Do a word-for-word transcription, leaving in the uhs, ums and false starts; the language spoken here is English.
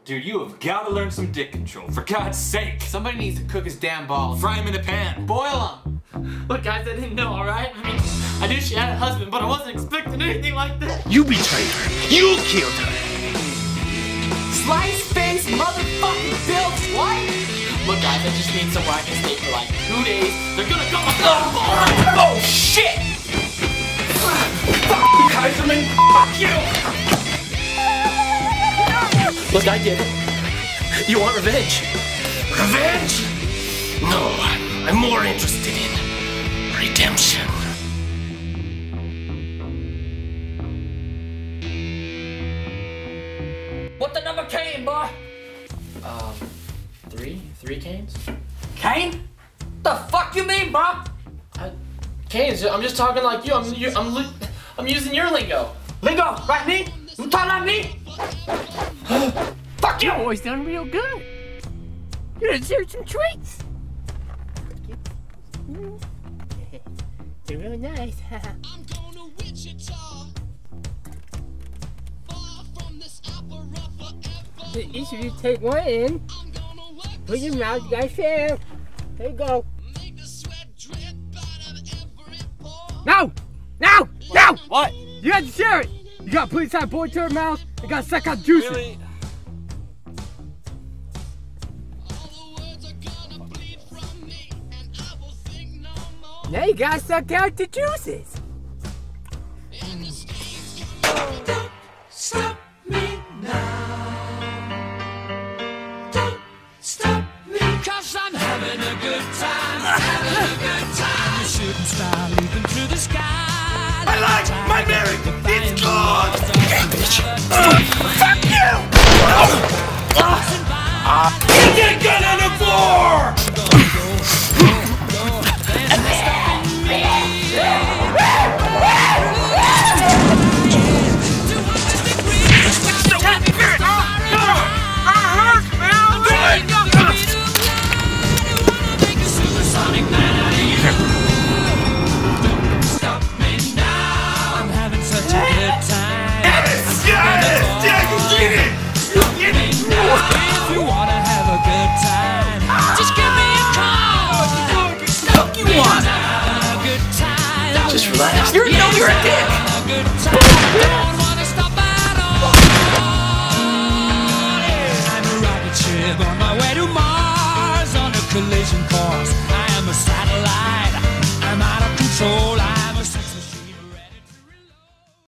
Dude, you have got to learn some dick control, for God's sake. Somebody needs to cook his damn balls. Fry him in a pan. Boil them. Look, guys, I didn't know, alright? I mean, I knew she had a husband, but I wasn't expecting anything like that. You betrayed her. You killed her. Slice face motherfucking bills, what? Look, guys, I just need somewhere I can stay for like two days. They're gonna go. Oh, oh shit! Fuck you, Kaiserman! Fuck you! Look, I get it. You want revenge? Revenge? No, I'm more interested in redemption. What the number cane, boy? Um, three? Three canes? Cane? The fuck you mean, bro? Uh, canes, I'm just talking like you. I'm, you, I'm, li I'm using your lingo. Lingo, right me? You talk like me? Fuck you! Your boy's done real good. You deserve some treats. They're real nice. I'm going to Wichita, far from this opera forever. Each of you take one in, put your mouth, you guys share. There you go. Make the sweat drip out of every pore. No! No! No! What? You got to share it. You got to put it inside boy to her mouth. You got to suck out juices. Really? All the words are gonna bleed from me, and I will think no more. Now you got to suck out the juices. And the schemes come. Don't stop me now. Don't stop me, 'cause I'm having a good time. Having a good time. The shooting star leaping through the sky. I like my marriage! It's good! Fuck you! Get that gun on the floor! Just relax. You know you're a dick!